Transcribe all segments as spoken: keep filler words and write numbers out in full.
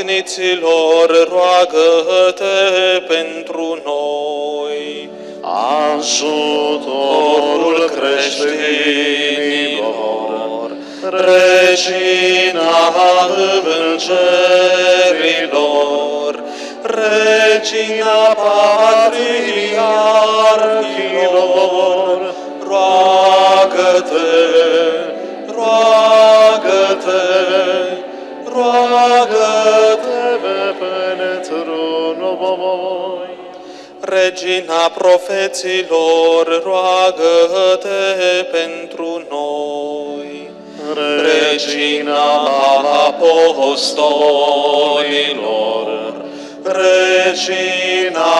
pavatniților, roagă-te pentru noi. Ajutorul creștinilor, Regina îngerilor, Regina patriarhilor, roagă-te, roagă-te, roagă-te pentru noi. Regina profeților, roagă-te pentru noi. Regina apostolilor, Regina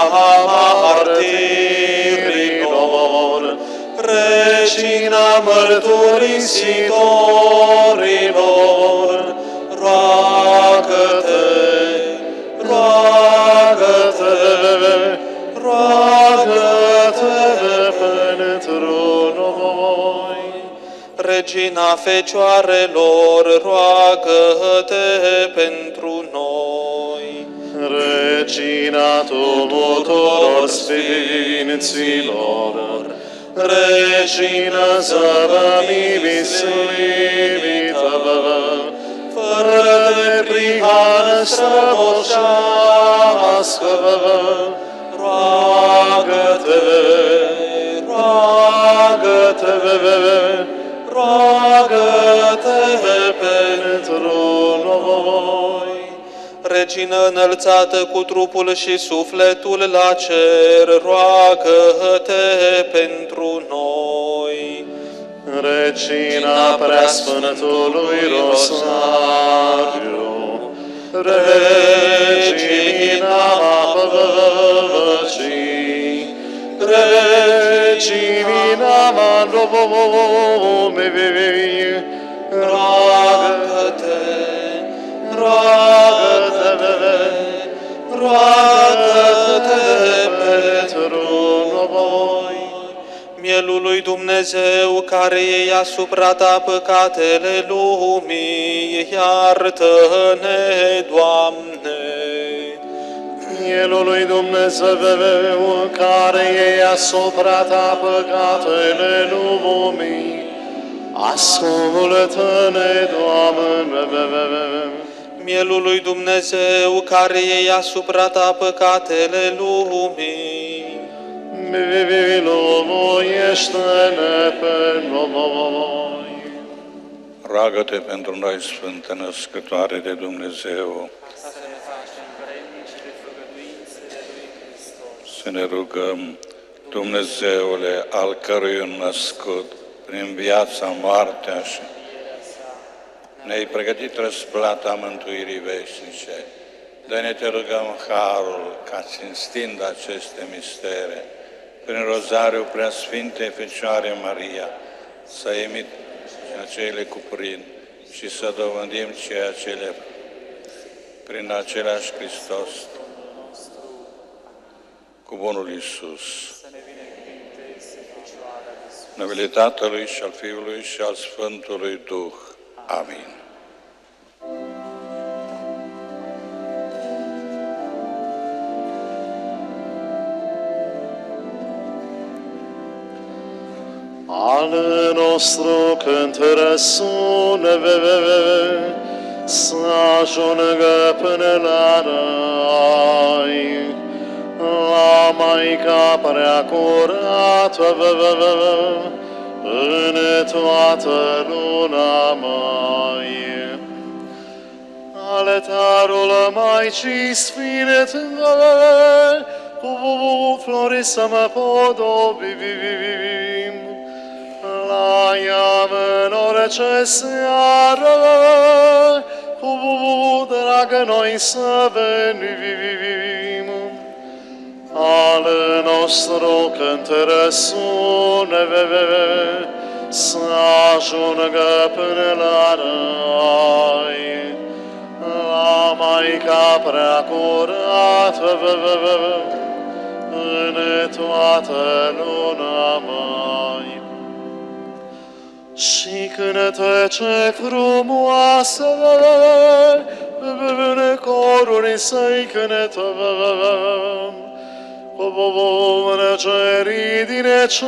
martirilor, Regina mărturisitorilor, roagă-te, roagă-te, roagă-te pentru noi. Regina Fecioarelor, roagă-te pentru noi. Regina tuturor sfinților, Regina zăvămii slimită, fără de prihană strămoșească, roagă-te, roagă-te, roagă-te pentru noi. Regină înălțată cu trupul și sufletul la cer, roagă-te pentru noi. Regina preasfântului Rosariu, Regina păcii, Regina lumii, roagă-te, roagă-te, roagă-te pentru noi. Mielul lui Dumnezeu, care iei asupra ta păcatele lumii, iartă-ne, Doamne. Mielul lui Dumnezeu, care iei asupra ta păcatele lumii, ascultă-ne, Doamne. Mielul lui Dumnezeu, care iei asupra ta păcatele lumii, miluiește-ne pe noi. Roagă-te pentru noi, Sfântă Născătoare de Dumnezeu, să ne rugăm, Dumnezeule, al cărui născut prin viața, moartea și ne-ai pregătit răsplata mântuirii veșnice. Dă-ne, te rugăm, harul ca, cinstind aceste mistere, prin rozariul Preasfintei Fecioare Maria, să imit ceea ce le cuprind și să dovândim ceea ce le prin același Hristos, cu bunul Iisus. Numele Tatălui și al Fiului și al Sfântului Duh. Amin. Al nostru cânt răsună, să ajungă până la rai, la Maica prea curată, în toată luna mai. Altarul Maicii Sfinte, cu flori să mă podobim, la ea în orice seară, cu dragă noi să venim. Al nostru cânt răsune, să ajungă până la rai, la Maica prea curată, în toată luna mai. Și cântece frumoase, în cor pururii să-i cântăm. Cu bubunăcerii din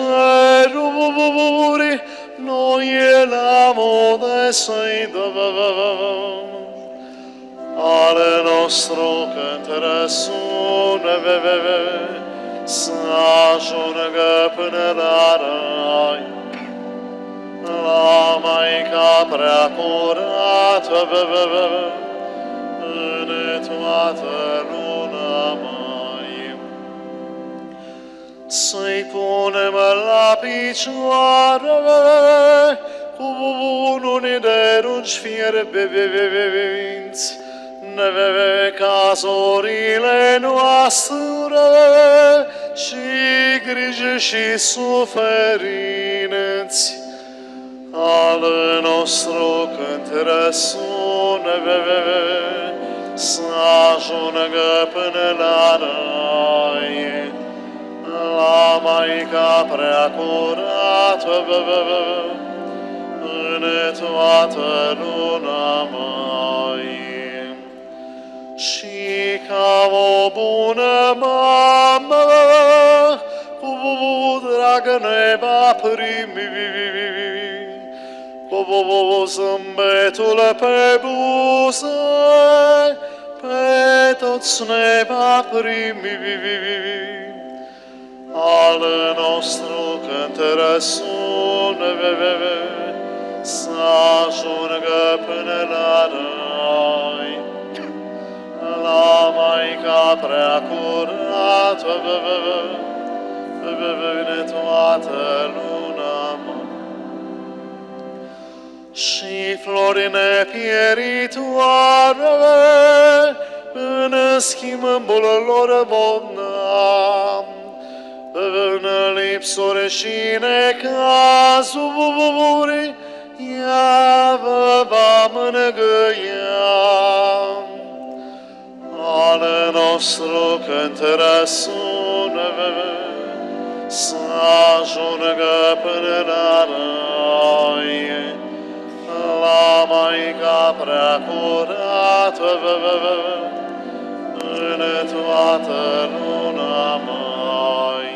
ceruri, noi laude să-i dăm. Ale nostru cântare sună, să ajungă până la rai. La Maica prea curată, în toată luna mai. Să-i punem la picioare cu bunuri de rungi fierbinți, ca zorile noastre și griji și suferinți. Al nostru cântare sună, să ajungă până la rai. La Maica prea curată, în toată luna mai. Și ca o bună mamă, cu dragă ne va primi, cu zâmbetul pe buze, pe toți ne va primi. Al nostru cântare sună, să ajungă până la rai. La Maica prea curată, în toată luna mai. Și florile pieritoare, în schimbul lor bonam, în lipsuri și necazuri, ea vă va mângâia. Al nostru cântare sună, să ajungă până la rai. La Maica prea curată, în toată luna mai.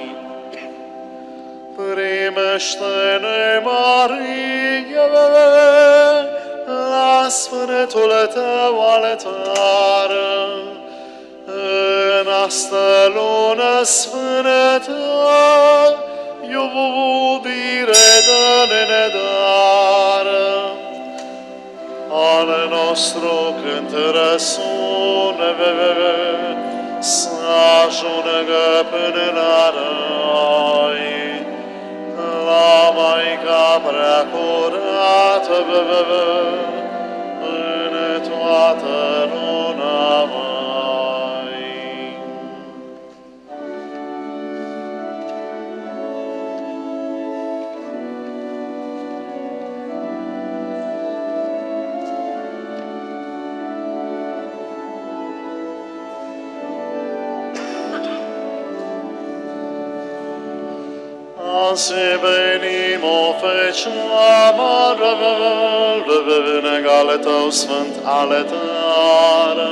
Primește-ne, Maria, la sfântul tău altar, în asta lună sfântă, iubire dă-ne dar. Al nostru cântare sună, să ajungă până la rai. La Maica prea curată, în toată luna mai. Azi venim, o Fecioară, în egale Tău sfânt aletară.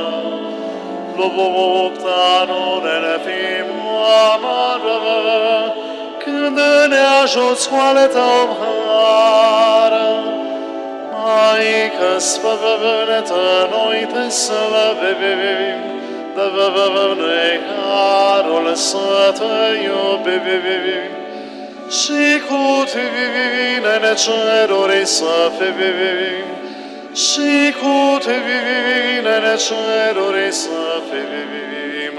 Lupta-nu ne fim oamară, când ne ajuți cu ale Tău hară. Maică spăvănătă, noi Te slăvim, dă-vă-ne harul să Te iubim. Și cu Tine ne ceruri să fim, și cu Tine ne ceruri să fim.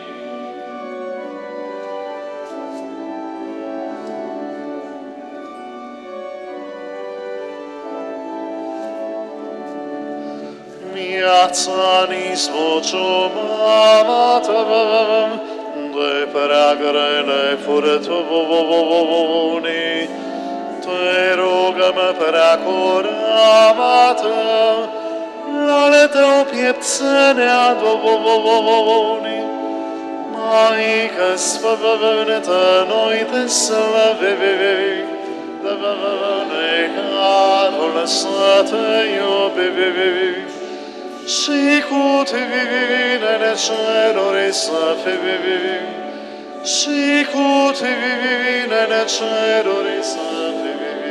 Viața-ni zbuciumată, de prea grele furtuni, Te rugăm prea curată, la-ale Tău piept să ne aduni. Maică spăvănătă, noi Te slăvim, dă-ne harul să Te iubim. Și cu Tine ceruri să fim, și cu tine ne ceruri să fim.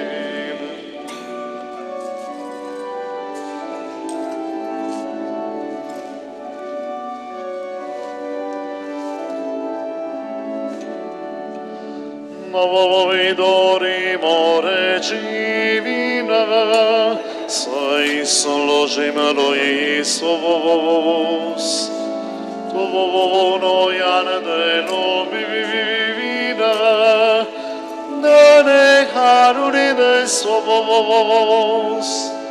Noi dorim, o Regina, să-i slujim lui Iisus. Tu noian de lumină, dă-ne haruri de sus.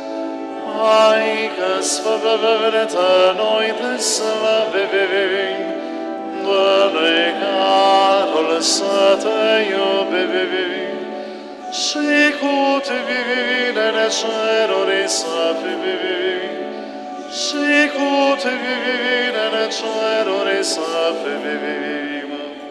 Maică sfântă, noi te slăvim, dă-ne harul să te iubim, și cu tine ne ceruri să fim, și cu tine ne ceruri să fim.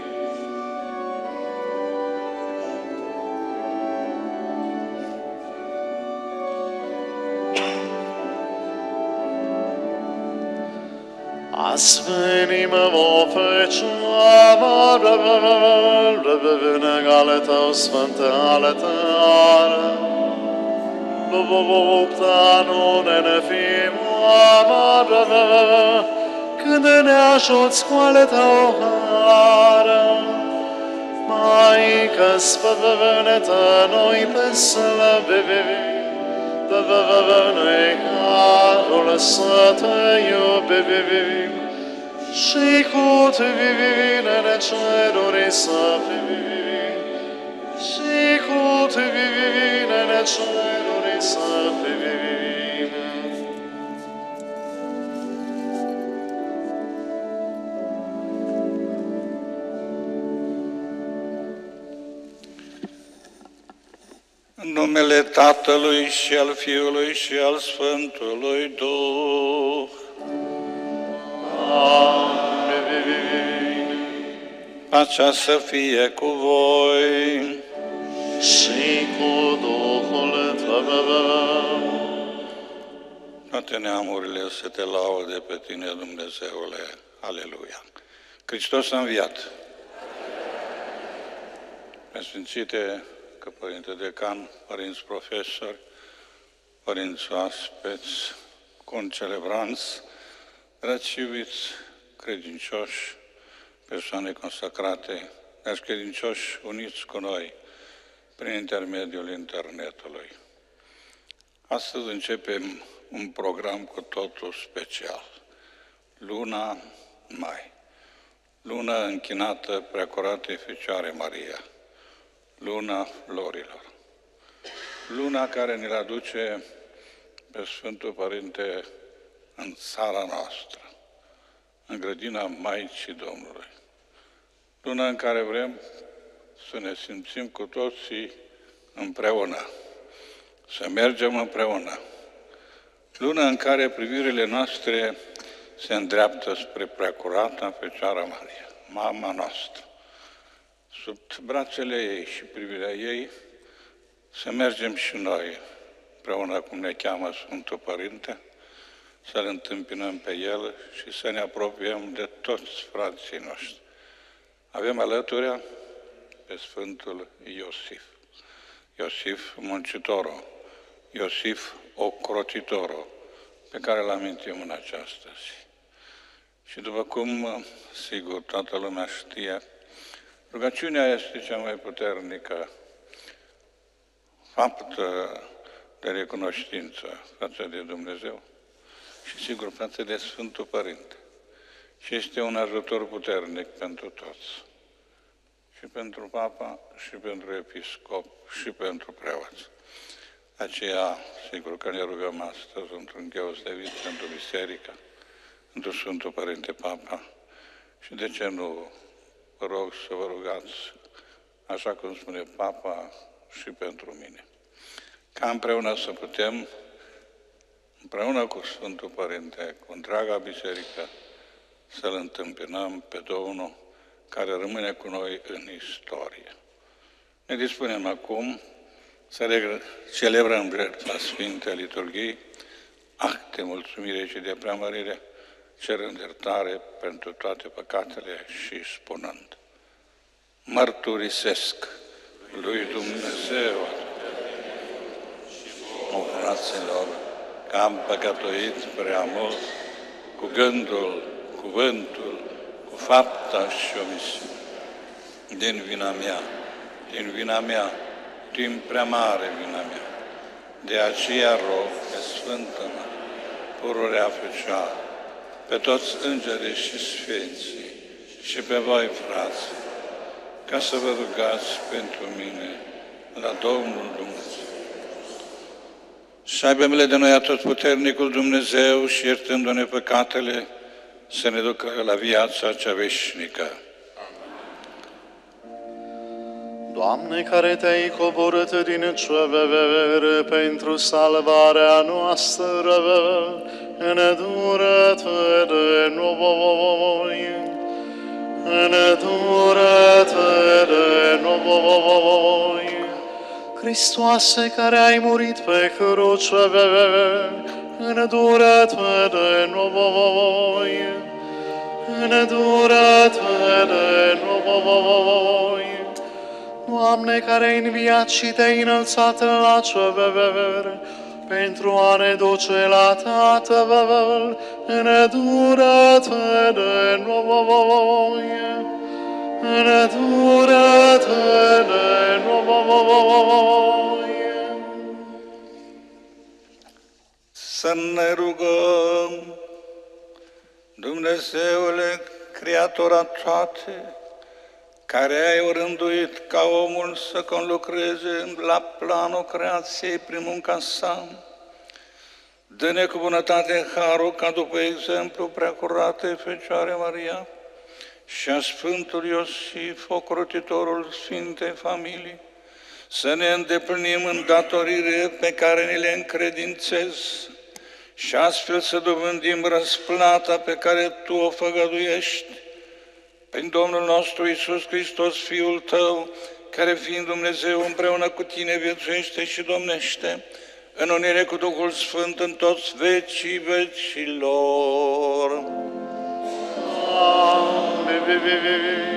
Azi venim, o Fecioară, în ale Tău, Sfântă altară, lupta nu ne fim amară, când ne ajuți cu ale Tău hară. Maică sfântă, noi te slăvim, dă-ne harul să te iubim, și cu tine ne ceruri să fim, și cu tine ne ceruri să fim. În numele Tatălui și al Fiului și al Sfântului Duh. Amin. Pacea să fie cu voi. Și cu Duhul Tău. Toate neamurile să te laude pe tine, Dumnezeule. Aleluia! Hristos a înviat! Preasfințite că Părinte Decan, părinți profesori, părinți oaspeți, concelebranți, dragi iubiți credincioși, persoane consacrate, dragi credincioși uniți cu noi prin intermediul internetului. Astăzi începem un program cu totul special. Luna Mai. Luna închinată Preacuratei Fecioare Maria. Luna florilor. Luna care ne-l aduce pe Sfântul Părinte în țara noastră, în grădina Maicii Domnului. Luna în care vrem să ne simțim cu toții împreună, să mergem împreună. Luna în care privirile noastre se îndreaptă spre Preacurata Fecioara Maria, mama noastră. Sub brațele ei și privirea ei să mergem și noi, împreună cum ne cheamă Sfântul Părinte, să-L întâmpinăm pe El și să ne apropiem de toți frații noștri. Avem alături pe Sfântul Iosif. Iosif Muncitorul, Iosif Ocrotitorul, pe care îl amintim în această zi. Și după cum, sigur, toată lumea știe, rugăciunea este cea mai puternică faptă de recunoștință față de Dumnezeu și, sigur, față de Sfântul Părinte. Și este un ajutor puternic pentru toți. Și pentru Papa, și pentru Episcop, și pentru preoți. Aceea, sigur că ne rugăm astăzi într-un deosebit pentru Biserică, pentru Sfântul Părinte Papa. Și de ce nu vă rog să vă rugați, așa cum spune Papa, și pentru mine. Ca împreună să putem, împreună cu Sfântul Părinte, cu întreaga Biserică, să-L întâmpinăm pe Domnul care rămâne cu noi în istorie. Ne dispunem acum să celebrăm jertfa Sfintei Liturghii, acte mulțumire și de preamărire, cerând iertare pentru toate păcatele și spunând: mărturisesc lui Dumnezeu, o fraților, că am păcătuit prea mult cu gândul, cuvântul, cu fapta și omisiunea. Din vina mea, din vina mea, din prea mare vina mea. De aceea rog pe Sfântă Marie, pururea Fecioară, pe toți îngerii și sfinții și pe voi, frați, ca să vă rugați pentru mine la Domnul Dumnezeu. Să aibă milă de noi atotputernicul Dumnezeu și, iertându-ne păcatele, să ne ducă la viața cea veșnică. Doamne, care te-ai coborât din cer pentru salvarea noastră, îndură-te de noi, îndură-te de noi. Hristoase, care ai murit pe cruce, îndură-te de noi, îndură-te de noi. Doamne, care ai înviat și te-ai înălțat la cer, pentru a ne duce la Tatăl, îndură-te de noi, îndură-te de noi. Să ne rugăm. Dumnezeule, Creator toate, care ai orânduit ca omul să conlucreze la planul creației prin munca sa, dă-ne cu bunătate harul ca după exemplu preacurate Fecioare Maria și a Sfântul Iosif, ocrotitorul Sfintei Familii, să ne îndeplinim în datorire pe care ne le încredințezi și astfel să dobândim răsplata pe care Tu o făgăduiești prin Domnul nostru Iisus Hristos, Fiul Tău, care fiind Dumnezeu împreună cu Tine viețuiește și domnește în unire cu Duhul Sfânt în toți vecii vecilor. Amin.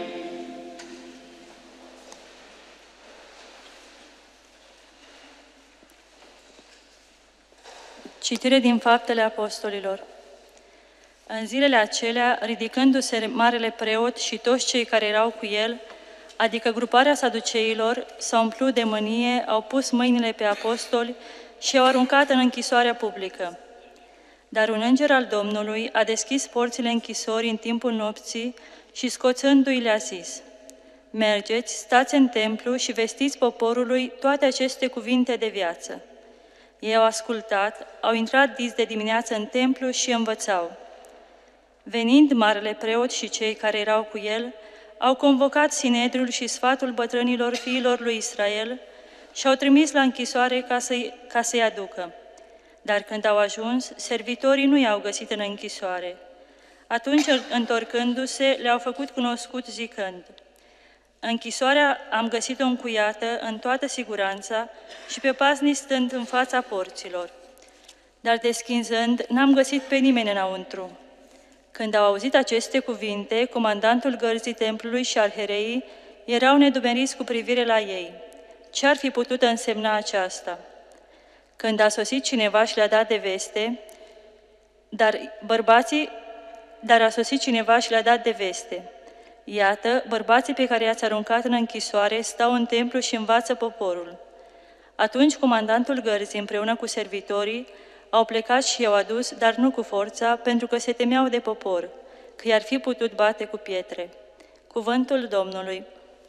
Citire din Faptele Apostolilor. În zilele acelea, ridicându-se marele preot și toți cei care erau cu el, adică gruparea saduceilor, s-au umplut de mânie, au pus mâinile pe apostoli și au aruncat în închisoarea publică. Dar un înger al Domnului a deschis porțile închisorii în timpul nopții și, scoțându-i, le-a zis: mergeți, stați în templu și vestiți poporului toate aceste cuvinte de viață. Ei au ascultat, au intrat dis de dimineață în templu și învățau. Venind marele preot și cei care erau cu el, au convocat Sinedriul și sfatul bătrânilor fiilor lui Israel și au trimis la închisoare ca să-i, ca să-i aducă. Dar când au ajuns, servitorii nu i-au găsit în închisoare. Atunci, întorcându-se, le-au făcut cunoscut zicând: închisoarea am găsit-o încuiată în toată siguranța și pe paznici stând în fața porților. Dar deschinzând, n-am găsit pe nimeni înăuntru. Când au auzit aceste cuvinte, comandantul gărzii templului și arhereii erau nedumeriți cu privire la ei. Ce ar fi putut însemna aceasta? Când a sosit cineva și le-a dat de veste, dar bărbații, dar a sosit cineva și le-a dat de veste. Iată, bărbații pe care i-ați aruncat în închisoare stau în templu și învață poporul. Atunci comandantul gărzii împreună cu servitorii au plecat și i-au adus, dar nu cu forța, pentru că se temeau de popor, că i-ar fi putut bate cu pietre. Cuvântul Domnului.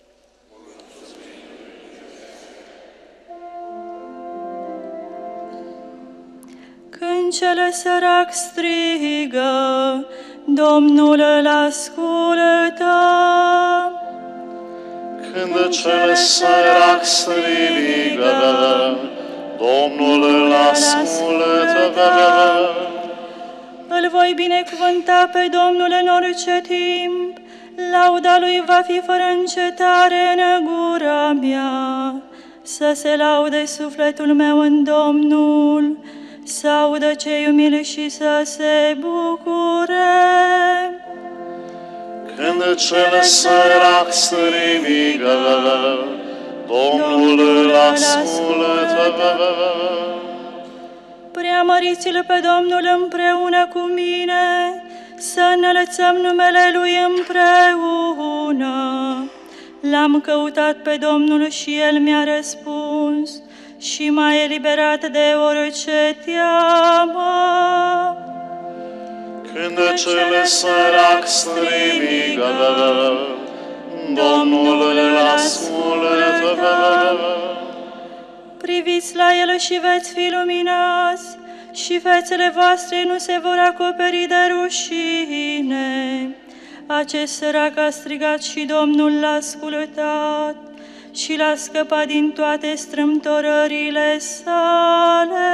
Când cel sărac strigă, Domnul îl ascultă. Când cel sărac strigă, Domnul îl ascultă. Îl voi binecuvânta pe Domnul în orice timp, lauda Lui va fi fără încetare în gura mea. Să se laude sufletul meu în Domnul, să audă cei umili și să se bucure. Când cel sărac strigă, Domnul îl ascultă. Preamăriți-L pe Domnul împreună cu mine, să înălțăm numele Lui împreună. L-am căutat pe Domnul și El mi-a răspuns și m-a eliberat de orice teamă. Când cel sărac strigă, Domnul îl ascultă. Priviți la El și veți fi luminați, și fețele voastre nu se vor acoperi de rușine. Acest sărac a strigat și Domnul l-a ascultat și l-a scăpat din toate strâmtorările sale.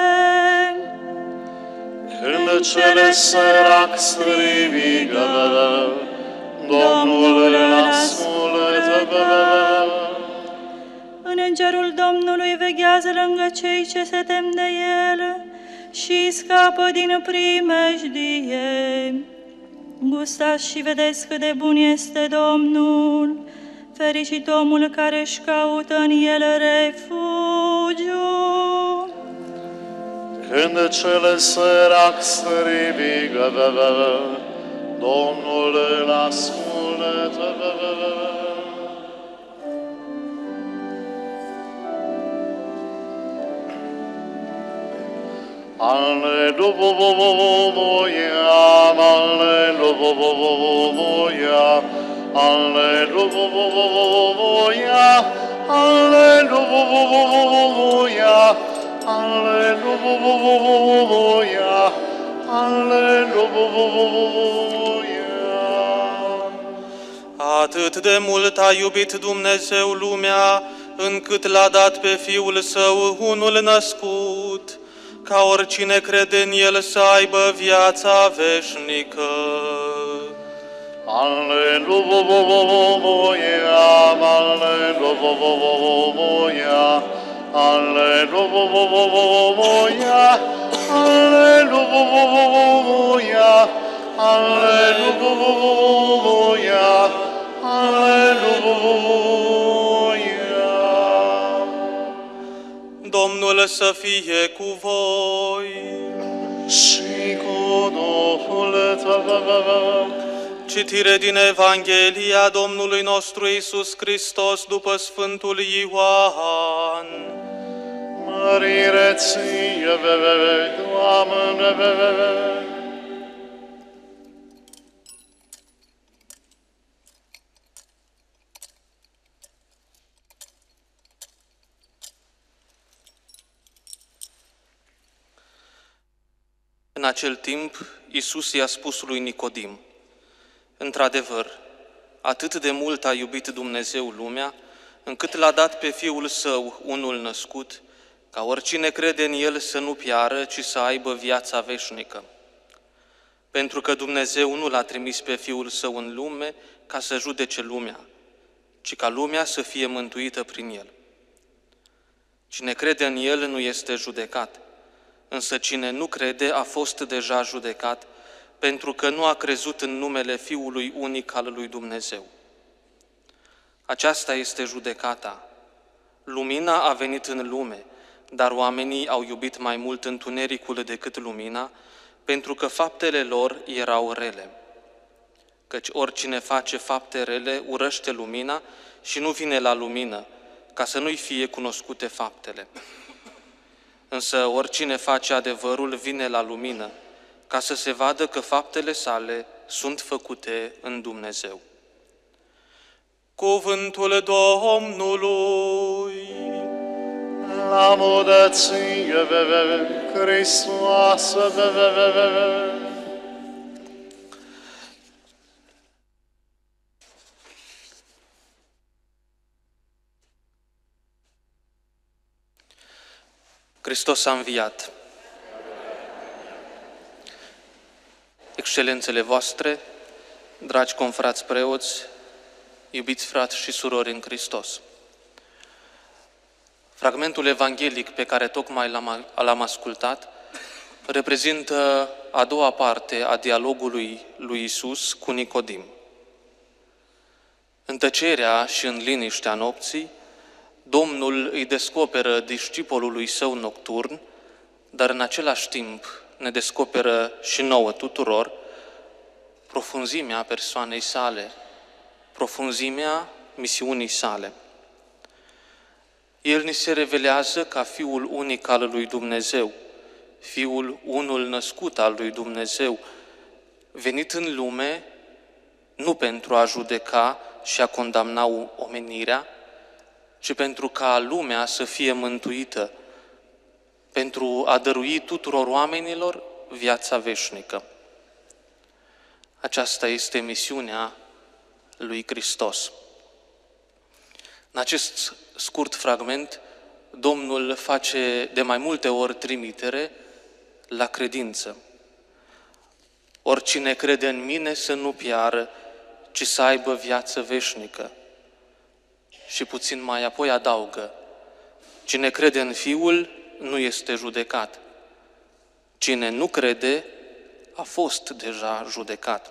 Când cel sărac strigă, Domnul îl ascultă. Îngerul Domnului veghează lângă cei ce se tem de El și scapă din primejdie. Gustați și vedeți cât de bun este Domnul, fericit omul care își caută în El refugiu. Când cel sărac strigă, Domnul îl ascultă. Alleluia, alleluia, alleluia, alleluia, alleluia, alleluia. Atât de mult a iubit Dumnezeu lumea, încât l-a dat pe Fiul Său unul născut, ca oricine crede în El să aibă viața veșnică. Alleluia, alleluia, alleluia, alleluia, alleluia, alleluia. Domnul să fie cu voi. Și cu Duhul tău. Citire din Evanghelia Domnului nostru Iisus Hristos după Sfântul Ioan. Mărire ție, Doamne! În acel timp, Iisus i-a spus lui Nicodim: într-adevăr, atât de mult a iubit Dumnezeu lumea, încât l-a dat pe Fiul Său, unul născut, ca oricine crede în El să nu piară, ci să aibă viața veșnică. Pentru că Dumnezeu nu l-a trimis pe Fiul Său în lume ca să judece lumea, ci ca lumea să fie mântuită prin El. Cine crede în El nu este judecat, însă cine nu crede a fost deja judecat, pentru că nu a crezut în numele Fiului unic al lui Dumnezeu. Aceasta este judecata. Lumina a venit în lume, dar oamenii au iubit mai mult întunericul decât lumina, pentru că faptele lor erau rele. Căci oricine face fapte rele urăște lumina și nu vine la lumină, ca să nu-i fie cunoscute faptele. Însă oricine face adevărul vine la lumină, ca să se vadă că faptele sale sunt făcute în Dumnezeu. Cuvântul Domnului. Laudă ție, Hristoase, Hristos a înviat. Excelențele voastre, dragi confrați preoți, iubiți frați și surori în Hristos. Fragmentul evanghelic pe care tocmai l-am, l-am ascultat reprezintă a doua parte a dialogului lui Isus cu Nicodim. În tăcerea și în liniștea nopții, Domnul îi descoperă discipolului său nocturn, dar în același timp ne descoperă și nouă tuturor profunzimea persoanei sale, profunzimea misiunii sale. El ni se revelează ca Fiul unic al lui Dumnezeu, Fiul unul născut al lui Dumnezeu, venit în lume nu pentru a judeca și a condamna omenirea, ci pentru ca lumea să fie mântuită, pentru a dărui tuturor oamenilor viața veșnică. Aceasta este misiunea lui Hristos. În acest scurt fragment, Domnul face de mai multe ori trimitere la credință. Oricine crede în mine să nu piară, ci să aibă viață veșnică. Și puțin mai apoi adaugă, cine crede în Fiul nu este judecat. Cine nu crede a fost deja judecat.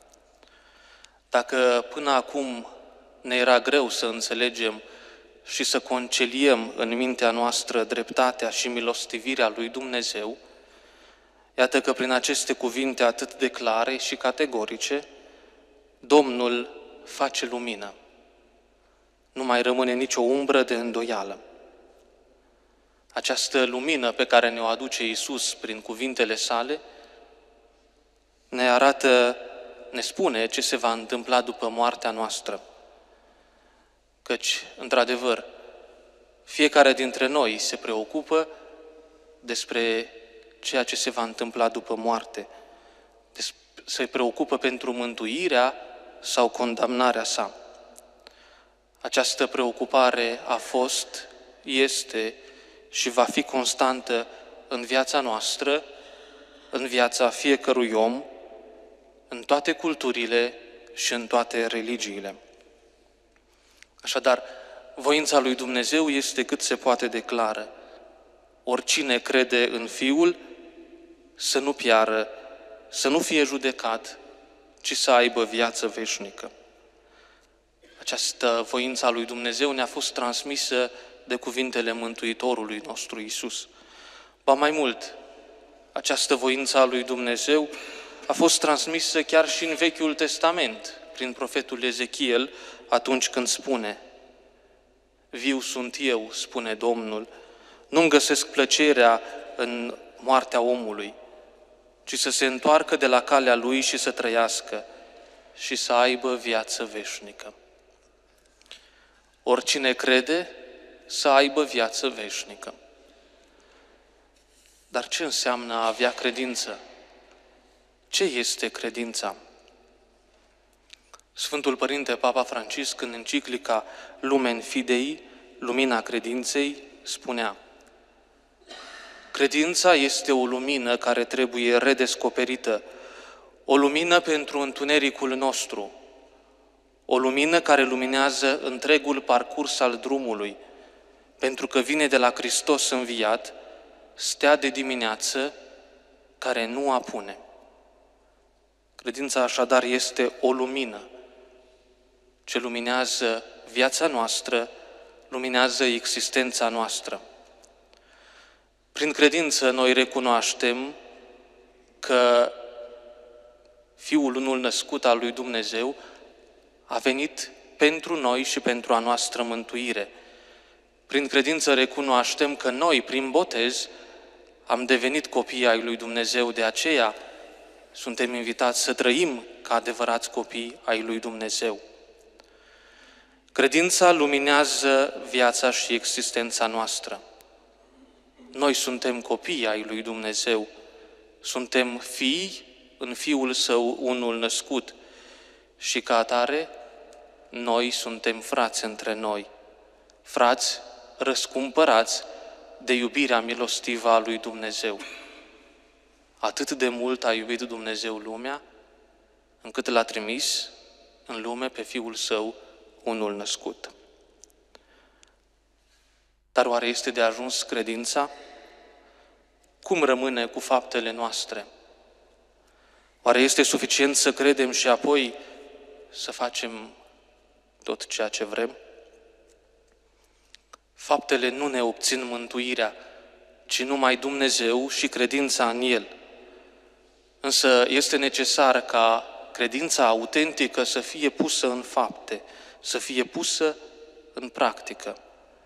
Dacă până acum ne era greu să înțelegem și să conciliem în mintea noastră dreptatea și milostivirea lui Dumnezeu, iată că prin aceste cuvinte atât de clare și categorice, Domnul face lumină. Nu mai rămâne nicio umbră de îndoială. Această lumină pe care ne-o aduce Iisus prin cuvintele sale ne arată, ne spune ce se va întâmpla după moartea noastră. Căci, într-adevăr, fiecare dintre noi se preocupă despre ceea ce se va întâmpla după moarte. Se preocupă pentru mântuirea sau condamnarea sa. Această preocupare a fost, este și va fi constantă în viața noastră, în viața fiecărui om, în toate culturile și în toate religiile. Așadar, voința lui Dumnezeu este cât se poate de clară. Oricine crede în Fiul să nu piară, să nu fie judecat, ci să aibă viață veșnică. Această voință a lui Dumnezeu ne-a fost transmisă de cuvintele Mântuitorului nostru Iisus. Ba mai mult, această voință a lui Dumnezeu a fost transmisă chiar și în Vechiul Testament, prin profetul Ezechiel, atunci când spune: viu sunt eu, spune Domnul, nu-mi găsesc plăcerea în moartea omului, ci să se întoarcă de la calea lui și să trăiască și să aibă viață veșnică. Oricine crede să aibă viață veșnică. Dar ce înseamnă a avea credință? Ce este credința? Sfântul Părinte Papa Francisc, în enciclica Lumen Fidei, Lumina Credinței, spunea: credința este o lumină care trebuie redescoperită, o lumină pentru întunericul nostru, o lumină care luminează întregul parcurs al drumului, pentru că vine de la Hristos înviat, stea de dimineață care nu apune. Credința așadar este o lumină ce luminează viața noastră, luminează existența noastră. Prin credință noi recunoaștem că Fiul unul născut al lui Dumnezeu a venit pentru noi și pentru a noastră mântuire. Prin credință recunoaștem că noi, prin botez, am devenit copii ai lui Dumnezeu, de aceea suntem invitați să trăim ca adevărați copii ai lui Dumnezeu. Credința luminează viața și existența noastră. Noi suntem copii ai lui Dumnezeu, suntem fii în Fiul Său unul născut și ca atare noi suntem frați între noi, frați răscumpărați de iubirea milostivă a lui Dumnezeu. Atât de mult a iubit Dumnezeu lumea, încât l-a trimis în lume pe Fiul Său unul născut. Dar oare este de ajuns credința? cum rămâne cu faptele noastre? Oare este suficient să credem și apoi să facem tot ceea ce vrem? Faptele nu ne obțin mântuirea, ci numai Dumnezeu și credința în El. Însă este necesar ca credința autentică să fie pusă în fapte, să fie pusă în practică.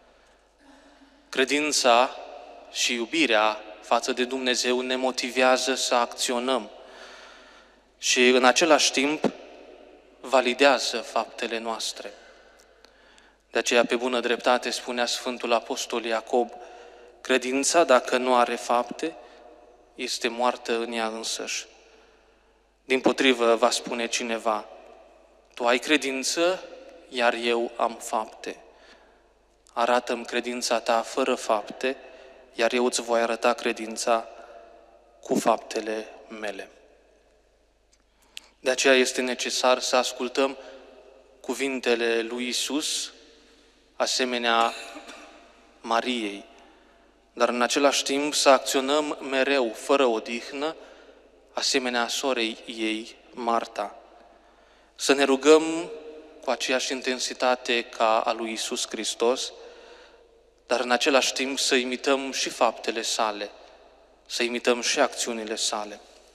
Credința și iubirea față de Dumnezeu ne motivează să acționăm și în același timp validează faptele noastre. De aceea, pe bună dreptate, spunea Sfântul Apostol Iacob, credința, dacă nu are fapte, este moartă în ea însăși. Dimpotrivă, va spune cineva, tu ai credință, iar eu am fapte. Arată-mi credința ta fără fapte, iar eu îți voi arăta credința cu faptele mele. De aceea este necesar să ascultăm cuvintele lui Iisus, asemenea Mariei, dar în același timp să acționăm mereu, fără odihnă, asemenea sorei ei, Marta. Să ne rugăm cu aceeași intensitate ca a lui Iisus Hristos, dar în același timp să imităm și faptele sale, să imităm și acțiunile sale.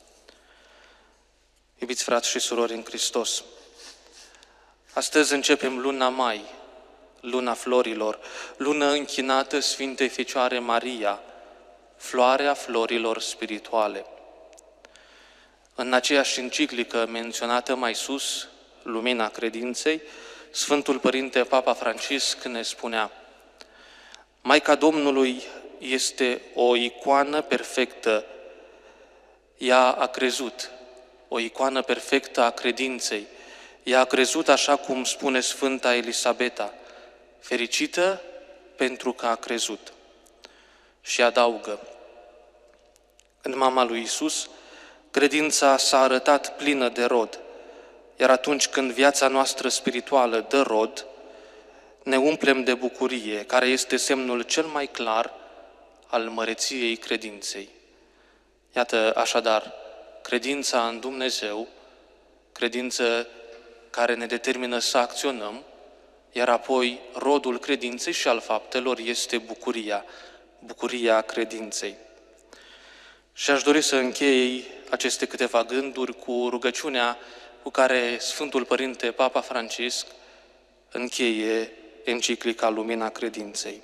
Iubiți frați și surori în Hristos, astăzi începem luna Mai, luna florilor, lună închinată Sfintei Fecioare Maria, floarea florilor spirituale. În aceeași enciclică menționată mai sus, Lumina Credinței, Sfântul Părinte Papa Francisc ne spunea: Maica Domnului este o icoană perfectă, ea a crezut, o icoană perfectă a credinței, ea a crezut așa cum spune Sfânta Elisabeta, fericită pentru că a crezut. Și adaugă: în mama lui Iisus, credința s-a arătat plină de rod, iar atunci când viața noastră spirituală dă rod, ne umplem de bucurie, care este semnul cel mai clar al măreției credinței. Iată așadar, credința în Dumnezeu, credință care ne determină să acționăm, iar apoi rodul credinței și al faptelor este bucuria, bucuria credinței. Și aș dori să închei aceste câteva gânduri cu rugăciunea cu care Sfântul Părinte Papa Francisc încheie enciclica Lumina Credinței.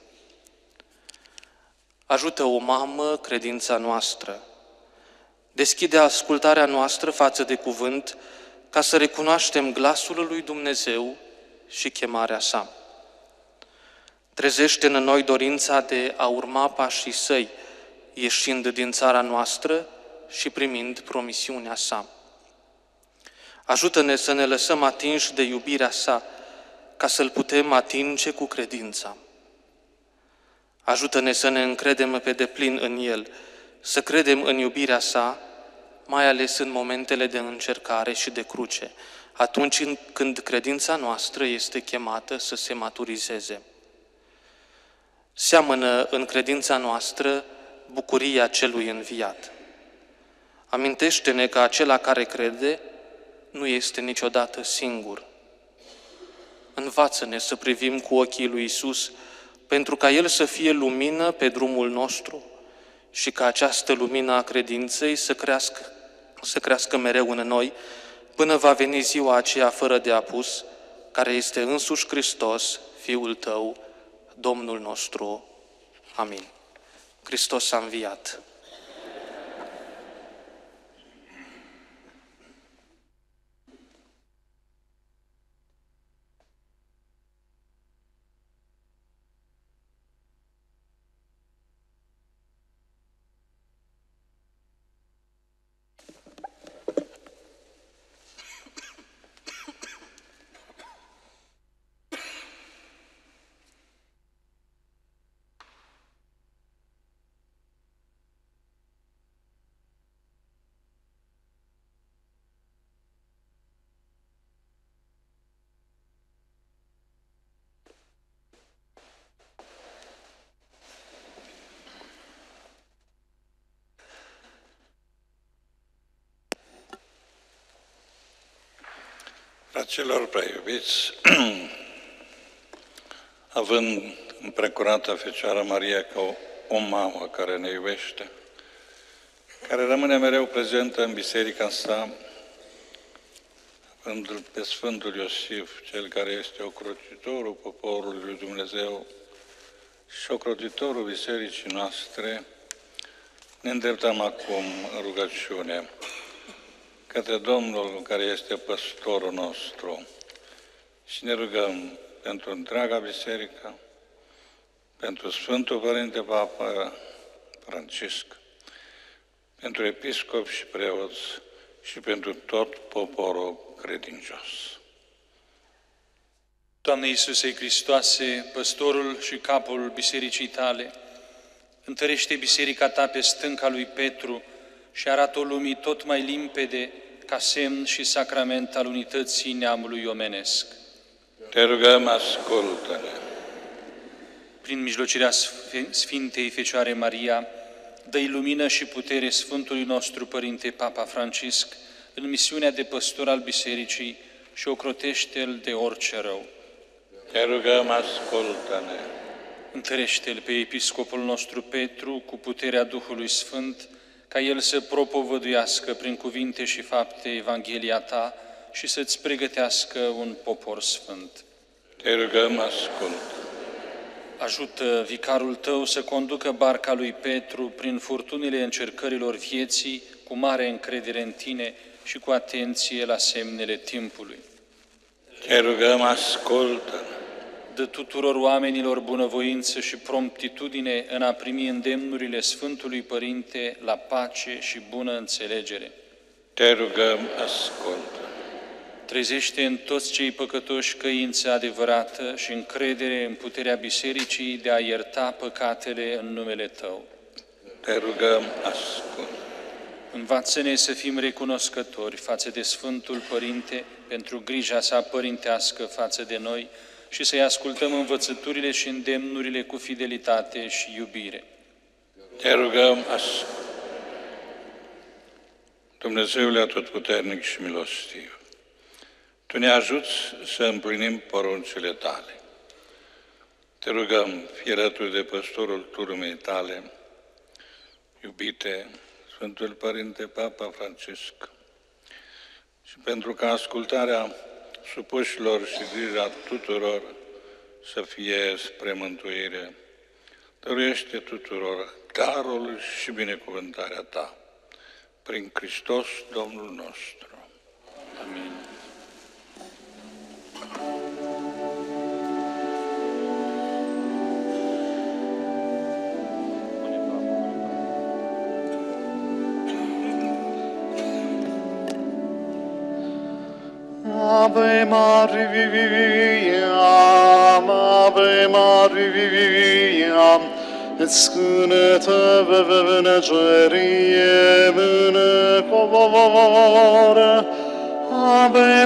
Ajută o mamă credința noastră, deschide ascultarea noastră față de cuvânt ca să recunoaștem glasul lui Dumnezeu și chemarea sa. Trezește în noi dorința de a urma pașii săi, ieșind din țara noastră și primind promisiunea sa. Ajută-ne să ne lăsăm atinși de iubirea sa, ca să-L putem atinge cu credința. Ajută-ne să ne încredem pe deplin în El, să credem în iubirea sa, mai ales în momentele de încercare și de cruce, atunci când credința noastră este chemată să se maturizeze. Seamănă în credința noastră bucuria celui înviat. Amintește-ne că acela care crede nu este niciodată singur. Învață-ne să privim cu ochii lui Iisus, pentru ca El să fie lumină pe drumul nostru și ca această lumină a credinței să crească, să crească mereu în noi, până va veni ziua aceea fără de apus, care este însuși Hristos, Fiul Tău, Domnul nostru. Amin. Hristos a înviat. Fraților prea iubiți, având în Preacurata Fecioară Maria ca o, o mamă care ne iubește, care rămâne mereu prezentă în biserica sa, având pe Sfântul Iosif, cel care este ocrotitorul poporului lui Dumnezeu și ocrotitorul bisericii noastre, ne îndreptăm acum în rugăciune către Domnul care este păstorul nostru și ne rugăm pentru întreaga biserică, pentru Sfântul Părinte Papa Francisc, pentru episcopi și preoți și pentru tot poporul credincios. Doamne Iisuse Hristoase, păstorul și capul bisericii tale, întărește biserica ta pe stânca lui Petru și arată-o lumii tot mai limpede ca semn și sacrament al unității neamului omenesc. Te rugăm, ascultă-ne. Prin mijlocirea Sfintei Fecioare Maria, dă-i lumină și putere Sfântului nostru Părinte Papa Francisc în misiunea de păstor al bisericii și ocrotește-l de orice rău. Te rugăm, ascultă-ne. Întărește-l pe episcopul nostru Petru cu puterea Duhului Sfânt, ca el să propovăduiască prin cuvinte și fapte Evanghelia ta și să-ți pregătească un popor sfânt. Te rugăm, ascultă. Ajută vicarul tău să conducă barca lui Petru prin furtunile încercărilor vieții, cu mare încredere în tine și cu atenție la semnele timpului. Te rugăm, ascultă. Dă tuturor oamenilor bunăvoință și promptitudine în a primi îndemnurile Sfântului Părinte la pace și bună înțelegere. Te rugăm, ascultă. Trezește în toți cei păcătoși căință adevărată și încredere în puterea bisericii de a ierta păcatele în numele Tău. Te rugăm, ascultă. Învață-ne să fim recunoscători față de Sfântul Părinte pentru grija sa părintească față de noi și să-i ascultăm învățăturile și îndemnurile cu fidelitate și iubire. Te rugăm, ascultă. Dumnezeule atotputernic și milostiv, Tu ne ajuți să împlinim poruncile Tale. Te rugăm, fii alături de păstorul turmei Tale, iubite Sfântul Părinte Papa Francisc, și pentru ca ascultarea supușilor și grija tuturor să fie spre mântuire, dăruiește tuturor darul și binecuvântarea Ta, prin Hristos Domnul nostru. Amin. Ave Maria, Ave Maria, scână-te vânăgerie mână covoră. Ave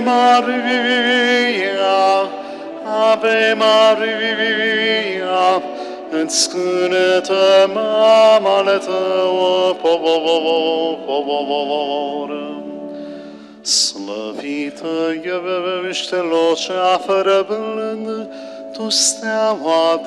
Maria, Ave Maria, scână-te mamale tău povoră. Slăvită evește locea fără blând, Tu steaua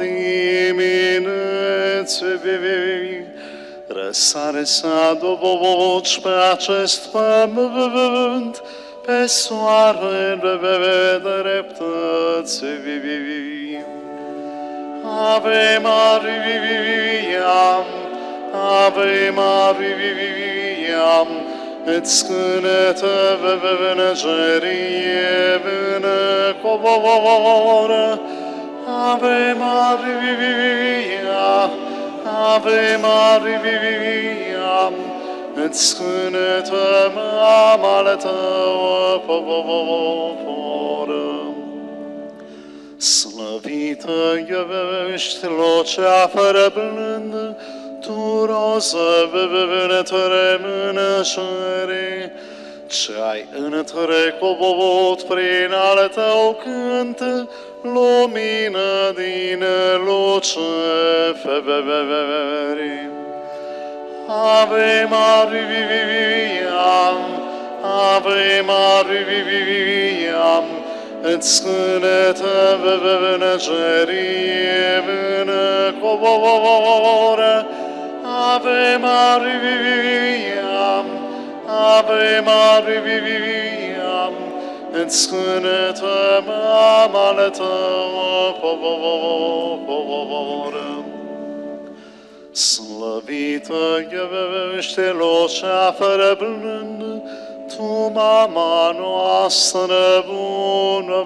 dimineții, răsare să adoboci pe acest pământ, pe soarele dreptății. Ave Maria, Ave Maria, îți scână-te vânăgerie vână covoră. Ave Maria, Ave Maria, îți scână-te mamale tău povoră. Slăvită ești locea fără blând, Tu roză vânătăre mânășări, ce-ai întrecobot prin ale Tău cânt, lumină din luce feberi. Ave Maria, Ave Maria, înțânătă vânăgerie vână coboră, Ave Maria, Ave Maria, înțânătă mamele tău povoră. Slăvită ești locea fără blând, Tu, mama noastră bună,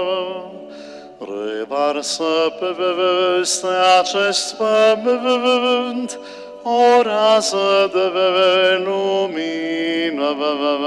revarsă peste acest pământ o rază de lumină.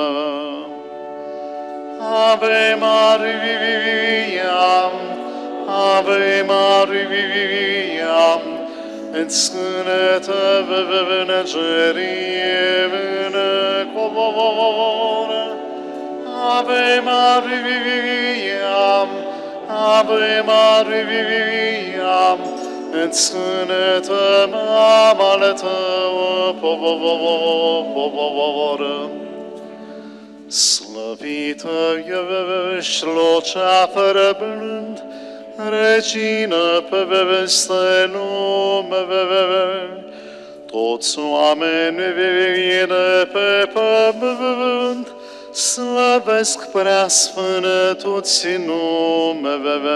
Ave Maria, Ave Maria, înțânătă vânăgerie vână coboră, Ave Maria, Ave Maria, înțânătă mamele tău poboră. Slăvită ești locea fără blând, Regină peste lume, toți oamenii de pe pământ slăvesc prea sfână tu-ți nume.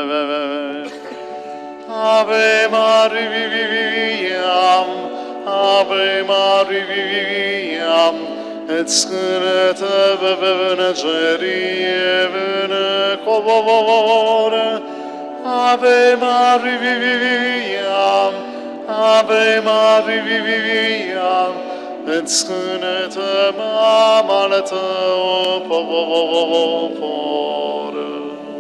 Ave Maria, Ave Maria, înțânătă vânăgerie vână coboră, Ave Maria, Ave Maria, înțânătă mamele tău poporă.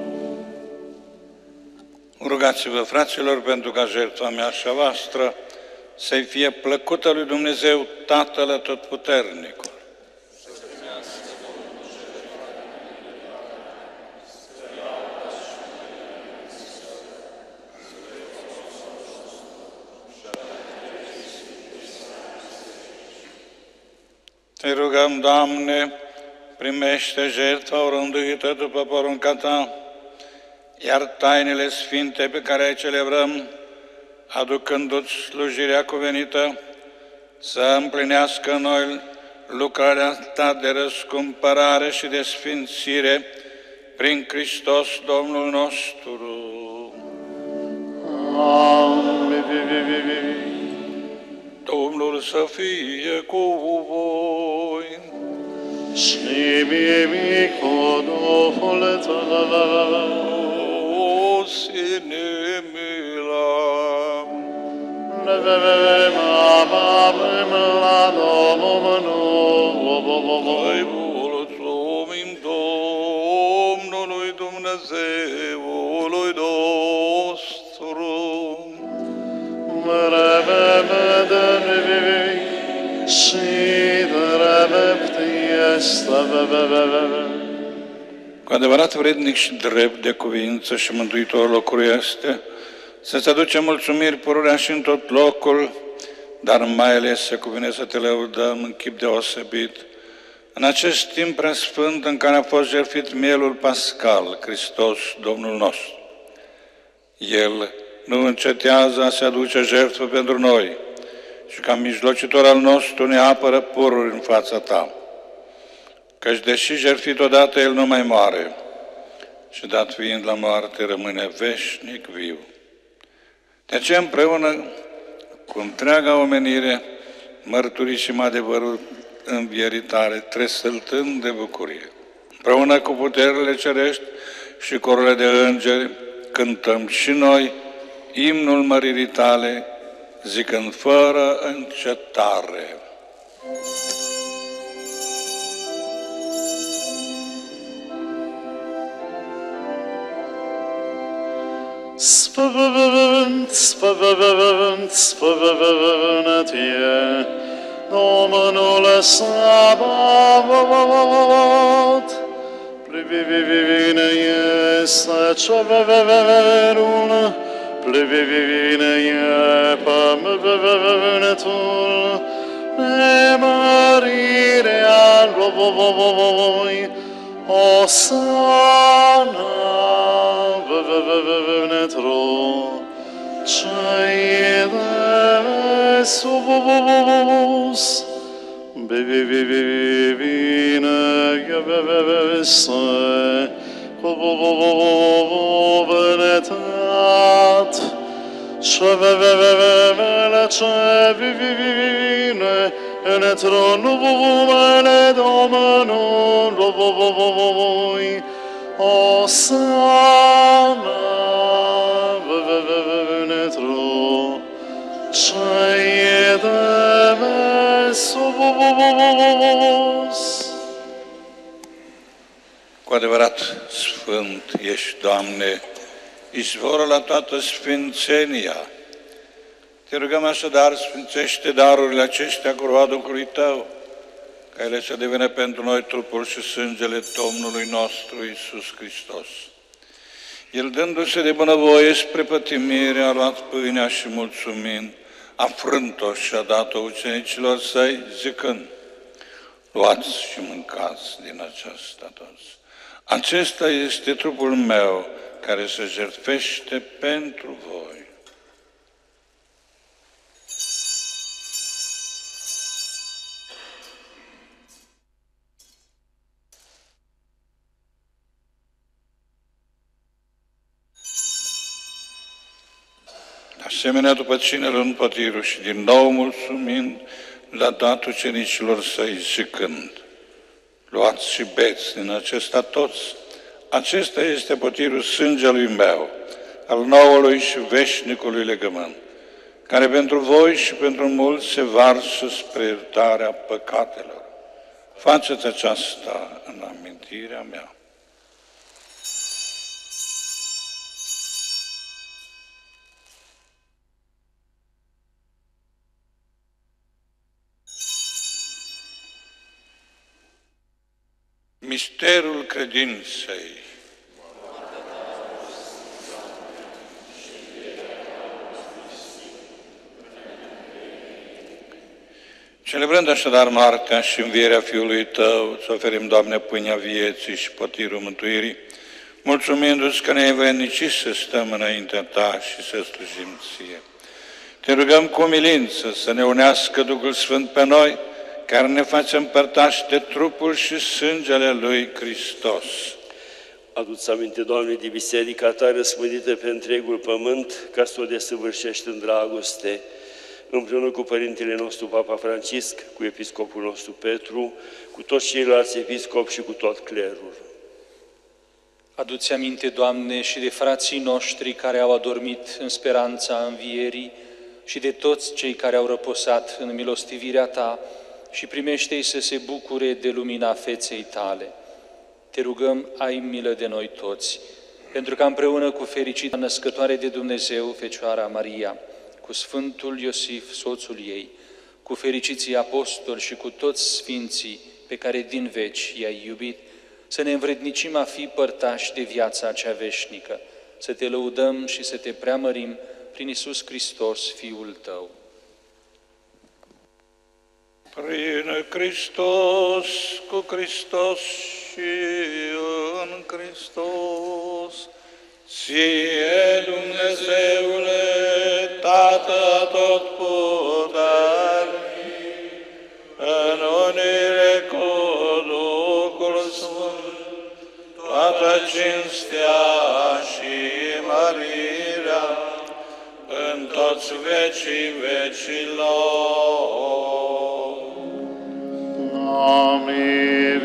Rugați-vă, fraților, pentru ca jertfa mea și a voastră să-i fie plăcută lui Dumnezeu Tatăl Atotputernicul. Te rugăm, Doamne, primește jertfa orânduită după porunca Ta, iar tainele sfinte pe care le celebrăm, aducându-ți slujirea cuvenită, să împlinească în noi lucrarea Ta de răscumpărare și de sfințire prin Hristos Domnul nostru. Amin. Domnul să fie cu voi. Și mie cu Duhul Tău. O sine mila. Ne vedem amam la Domnul. Noi mulțumim Domnului Dumnezeului nostru. Cu adevărat vrednic și drept de cuvință și mântuitor locul este să-ți aducem mulțumiri pururea și în tot locul, dar mai ales se cuvine să te lăudăm în chip deosebit în acest timp preasfânt în care a fost jertfit mielul pascal, Hristos Domnul nostru. El nu încetează a se aduce jertfă pentru noi și ca mijlocitor al nostru ne apără pururi în fața Ta. Căci deși jertfit odată, El nu mai moare și dat fiind la moarte rămâne veșnic viu. De aceea împreună cu întreaga omenire mărturisim adevărul învierii Tale, tresăltând de bucurie. Împreună cu puterile cerești și corurile de îngeri cântăm și noi imnul măririi Tale, zicând fără încetare. Sfânt, sfânt, sfânt e Domnul Sabaoth. Plivivine este cerul, plivivine e pământul, nemărirea lui Osana. vos, bevine, gevese, venetat, ce vevevele ce vivine, în tronul numele Domnului, Osana, vevevele ce e de sus. Cu adevărat, Sfânt ești, Doamne, izvorul la toată sfințenia. Te rugăm așadar, sfințește darurile acestea cu roa Duhului Tău, ca ele să devină pentru noi trupul și sângele Domnului nostru Iisus Hristos. El, dându-se de bunăvoie spre pătimire, a luat pâinea și mulțumind, a frânt-o și a dat-o ucenicilor săi, zicând: luați și mâncați din aceasta toți. Acesta este trupul meu, care se jertfește pentru voi. Asemenea, după cine luând pătirul și din nou mulțumind, le-a dat ucenicilor săi, zicând: luați și beți din acesta toți. Acesta este pătirul sângelui meu, al noului și veșnicului legământ, care pentru voi și pentru mulți se varsă spre iertarea păcatelor. Faceți aceasta în amintirea mea. Misterul credinței. Celebrând așadar moartea și învierea Fiului Tău, să oferim, Doamne, pâinea vieții și pătirul mântuirii, mulțumindu-ți că ne-ai vrednicit să stăm înaintea Ta și să slujim Ție. Te rugăm cu umilință să ne unească Duhul Sfânt pe noi, care ne face împărtași de trupul și sângele lui Hristos. Adu-ți aminte, Doamne, de biserica Ta răspândită pe întregul pământ, ca să o desăvârșești în dragoste, împreună cu Părintele nostru Papa Francisc, cu Episcopul nostru Petru, cu toți ceilalți episcopi și cu tot clerul. Adu-ți aminte, Doamne, și de frații noștri care au adormit în speranța învierii și de toți cei care au răposat în milostivirea Ta, și primește-i să se bucure de lumina feței Tale. Te rugăm, ai milă de noi toți, pentru că împreună cu fericita născătoare de Dumnezeu, Fecioara Maria, cu Sfântul Iosif, soțul ei, cu fericiții apostoli și cu toți sfinții pe care din veci i-ai iubit, să ne învrednicim a fi părtași de viața cea veșnică, să Te lăudăm și să Te preamărim prin Iisus Hristos, Fiul Tău. Prin Hristos, cu Hristos și în Hristos, Ție, Dumnezeule, Tată Atotputernic, în unire cu Duhul Sfânt, toată cinstea și mărirea, în toți vecii vecilor. Amin.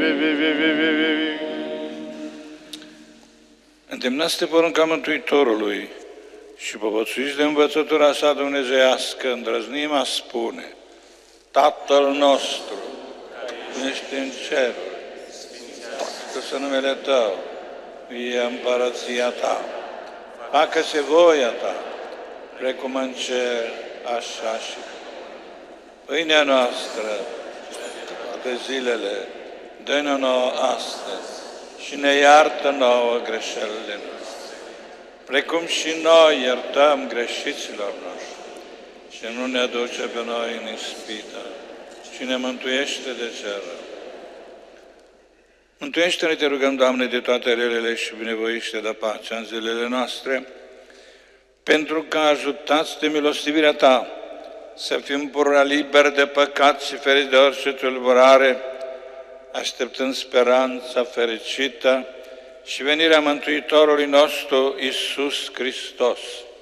Îndemnați de porunca Mântuitorului și povățuiți de învățătura sa dumnezeiască, îndrăznim a spune: Tatăl nostru, care ești în ceruri, sfințească-se numele Tău, vie împărăția Ta, facă-se voia Ta, precum în cer, așa și pâinea noastră, toate zilele, dă-ne nouă astăzi și ne iartă nouă greșelile noastre, precum și noi iertăm greșiților noștri. Și nu ne aduce pe noi în ispită, ci ne mântuiește de cel rău. Mântuiește-ne, te rugăm, Doamne, de toate relele și binevoiește de pacea în zilele noastre, pentru că, ajutați de milostivirea Ta, să fim pură liberi de păcat și feriți de orice tulburare, așteptând speranța fericită și venirea Mântuitorului nostru, Iisus Hristos.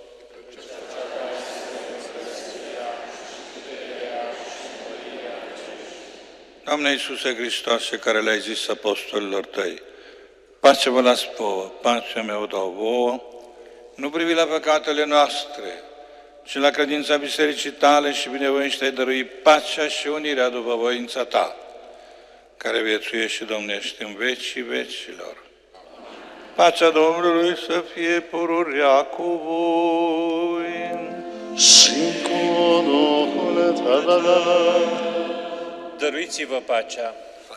Doamne Iisuse Hristoase, care le-ai zis apostolilor tăi, pace vă las vouă, pacea mea o dau vouă, nu privi la păcatele noastre, ci la credința bisericii tale și binevoiește-ai dărui pacea și unirea după voința ta, care viețuiește și domnește în vecii vecilor. Pacea Domnului să fie pururea cu voi. Și cu Duhul tău. Dăruiți-vă pacea.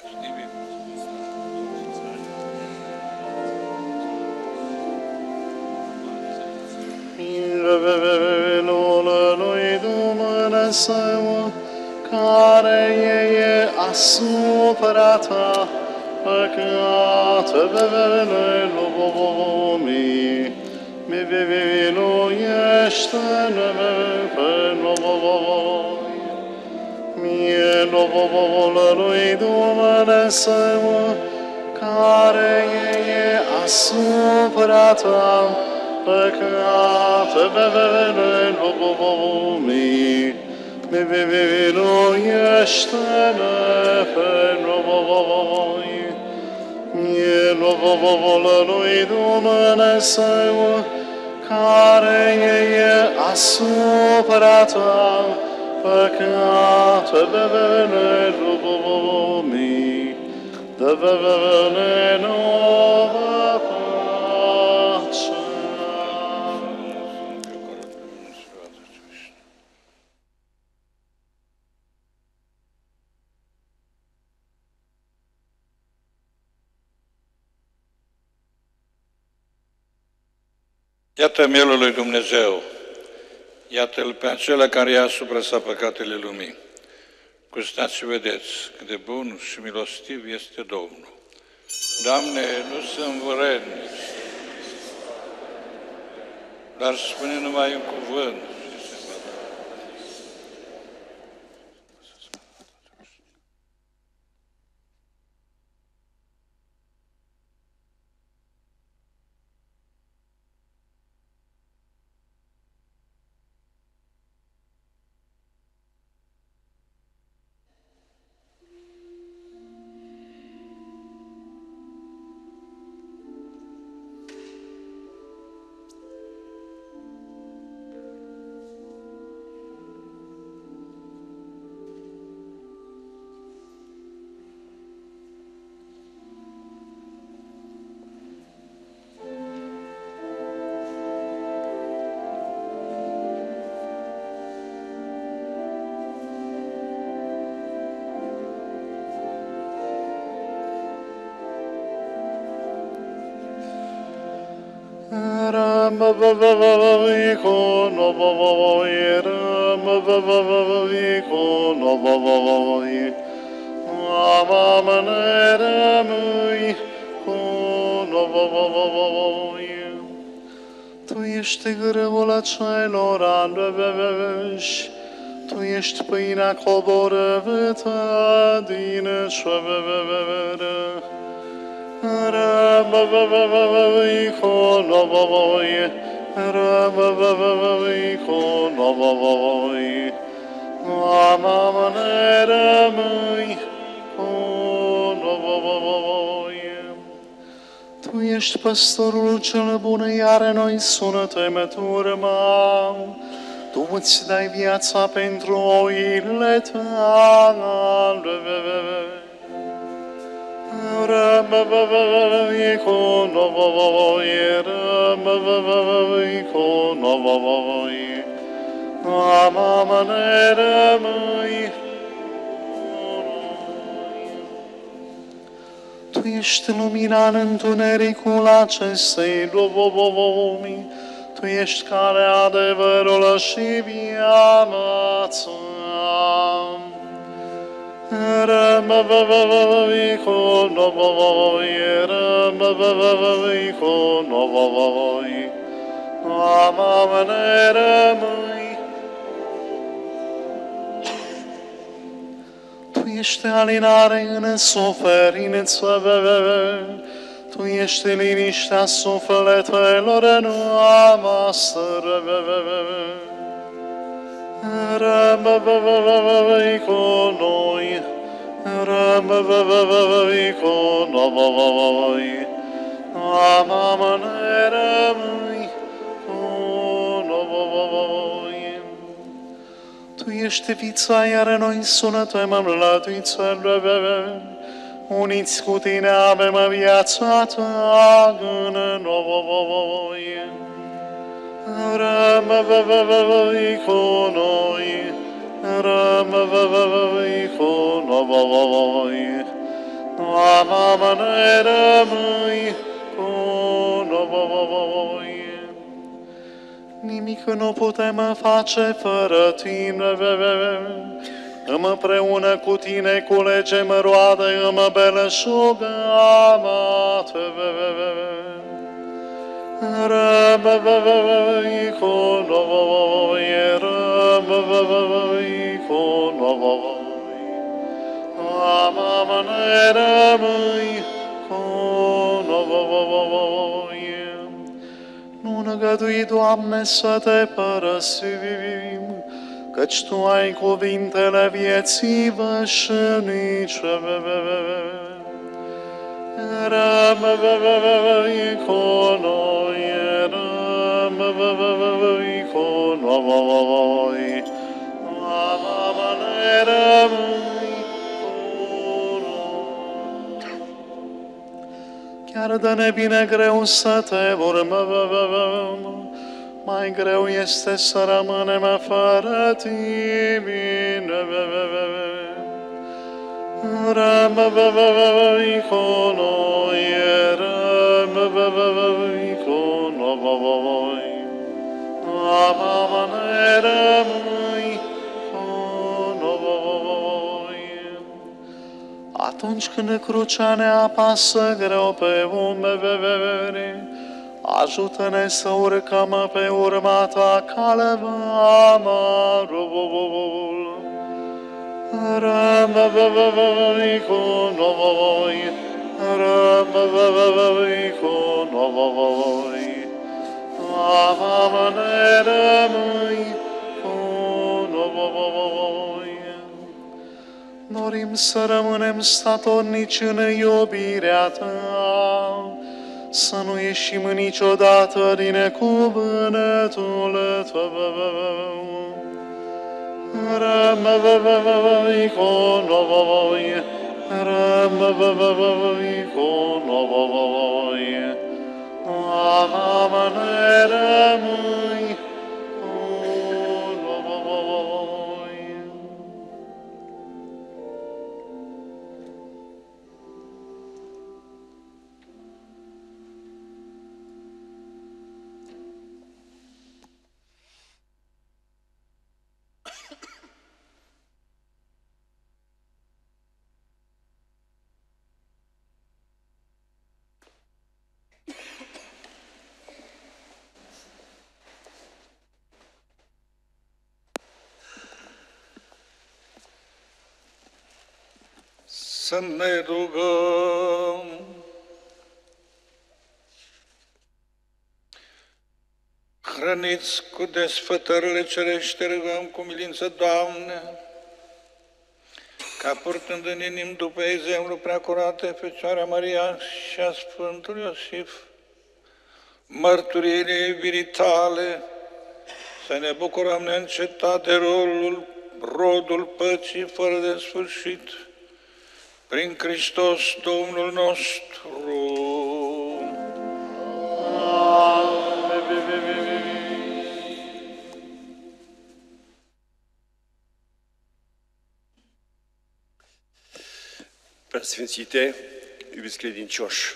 Milul lui Dumnezeu, care e asupra ta, păcatele lumii, miluiește-ne pe noi. Milul lui Dumnezeu, care e asupra ta, păcatele lumii, miluiește-ne pe noi. Milul lui Dumnezeu, care e asupra ta, păcatele lumii, dă-ne nouă pace. Iată mielul lui Dumnezeu, iată-L pe acela care ia asupra sa păcatele lumii. Gustați și vedeți cât de bun și milostiv este Domnul. Doamne, nu sunt vrednic, dar spune numai un cuvânt. Tu ești grâul celor adveși, Tu ești pâinea coborâtă din cer. Rămâi cu noi, rămâi cu noi, Doamne, rămâi cu noi. Tu ești păstorul cel bun, iar noi sună temăturma. Tu îți dai viața pentru oile tale. Rămâi cu noi, rămâi cu noi, Doamne, rămâi cu noi. Tu ești lumina în întunericul acestei lumi, Tu ești calea, adevărul și viața. Rămâi cu noi, rămâi cu noi, Doamne, rămâi cu ești alinare în suferință, Tu ești liniștea sufletelor noastre. Rămâi cu noi, rămâi cu noi, Doamne, rămâi cu noi. Tu ești vița, iar noi suntem mlădițele, uniți cu Tine avem viața Ta în noi. Rămâi cu noi, rămâi cu noi, Doamne, rămâi cu noi. Nimic nu putem face fără Tine, împreună cu Tine culegem roade, îmi belșug amate. Rămâi cu noi, rămâi cu noi, Doamne, rămâi cu noi. Nu îngădui, Doamne, să Te părăsim, căci Tu ai cuvintele vieții veșnice. Rămâi cu noi, rămâi cu noi, Doamne, rămâi cu noi. Chiar dă-ne bine greu să Te urmăm, mai greu este să rămânem fără Tine. Rămâi cu noi, rămâi cu noi, Doamne, rămâi cu noi. Atunci când crucea ne apasă greu pe umeri, ajută-ne să urcăm pe urma Ta calvarul. Rămâi cu noi, rămâi cu noi, Doamne, rămâi cu noi. Dorim să rămânem statornici în iubirea Ta, să nu ieșim niciodată din cuvântul Tău. Rămâi cu noi, rămâi cu noi, Doamne, rămâi cu noi. Să ne rugăm. Hrăniți cu desfătările cerești, te rugăm cu milință, Doamne, ca purtând în inim după exemplu preacurate Fecioara Maria și a Sfântului Iosif, mărturiile iubirii Tale, să ne bucurăm neîncetat de rolul, rodul păcii fără de sfârșit, prin Hristos Domnul nostru. Preasfințite, iubiți credincioși,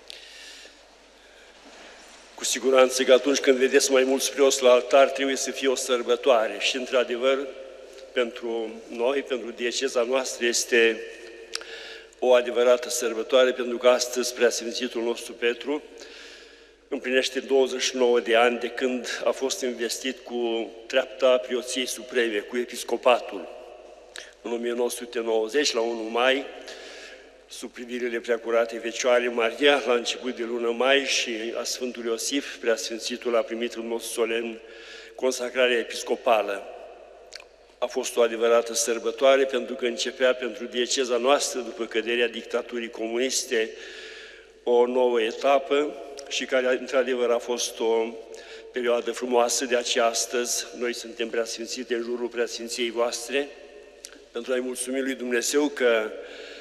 cu siguranță că atunci când vedeți mai mulți preoți la altar, trebuie să fie o sărbătoare și, într-adevăr, pentru noi, pentru dieceza noastră, este o adevărată sărbătoare, pentru că astăzi Preasfințitul nostru Petru împlinește douăzeci și nouă de ani de când a fost investit cu treapta preoției supreme, cu episcopatul. în o mie nouă sute nouăzeci, la unu mai, sub privirile Preacurate Fecioare Maria, la început de lună mai, și a Sfântului Iosif, Preasfințitul a primit în mod solemn consacrarea episcopală. A fost o adevărată sărbătoare pentru că începea pentru dieceza noastră, după căderea dictaturii comuniste, o nouă etapă și care într-adevăr a fost o perioadă frumoasă. De aceea astăzi noi suntem preasfințite în jurul preasfinției voastre, pentru a-i mulțumi lui Dumnezeu că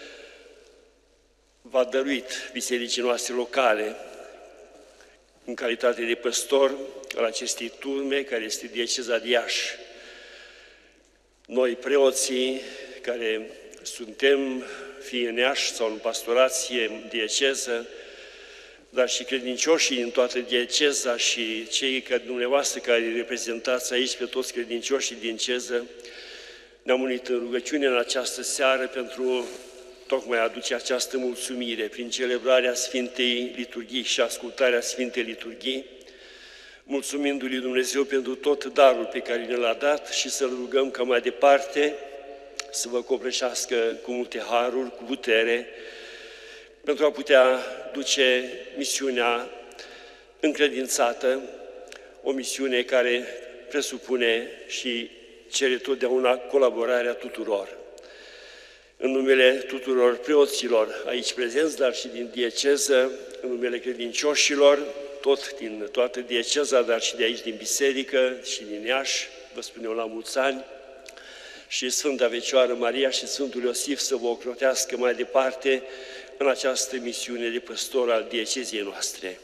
v-a dăruit bisericii noastre locale în calitate de păstor al acestei turme, care este dieceza de Iași. Noi, preoții, care suntem fie în Iași sau în pastorație, în dieceză, dar și credincioșii din toată dieceza și cei care dumneavoastră care reprezentați aici pe toți credincioșii din dieceză, ne-am unit în rugăciune în această seară pentru tocmai a aduce această mulțumire prin celebrarea Sfintei Liturghii și ascultarea Sfintei Liturghii, mulțumindu-lui Dumnezeu pentru tot darul pe care ne l-a dat și să-L rugăm ca mai departe să vă copleșească cu multe haruri, cu putere, pentru a putea duce misiunea încredințată, o misiune care presupune și cere totdeauna colaborarea tuturor. În numele tuturor preoților aici prezenți, dar și din dieceză, în numele credincioșilor, tot din toată dieceza, dar și de aici din biserică și din Iași, vă spun eu la mulți ani, și Sfânta Fecioară Maria și Sfântul Iosif să vă ocrotească mai departe în această misiune de păstor al diecezei noastre.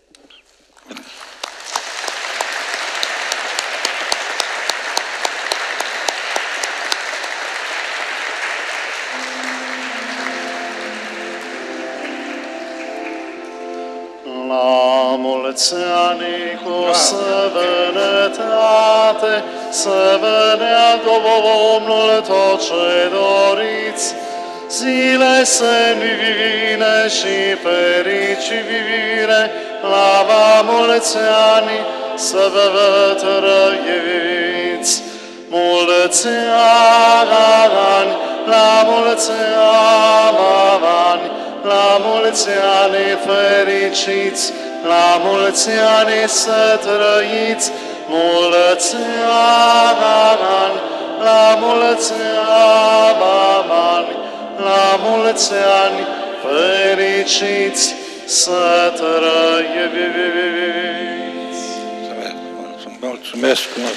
La mulți ani cu săvănătate, să vă dea Domnul tot ce doriți, zile semine și fericire, la va mulți ani să vă vă trăiți. Mulți ani, la mulți ani, la mulți ani fericiți, la mulți ani să trăiți, mulți ani, la mulți ani, la mulți ani fericiți să trăiți. Mulțumesc frumos!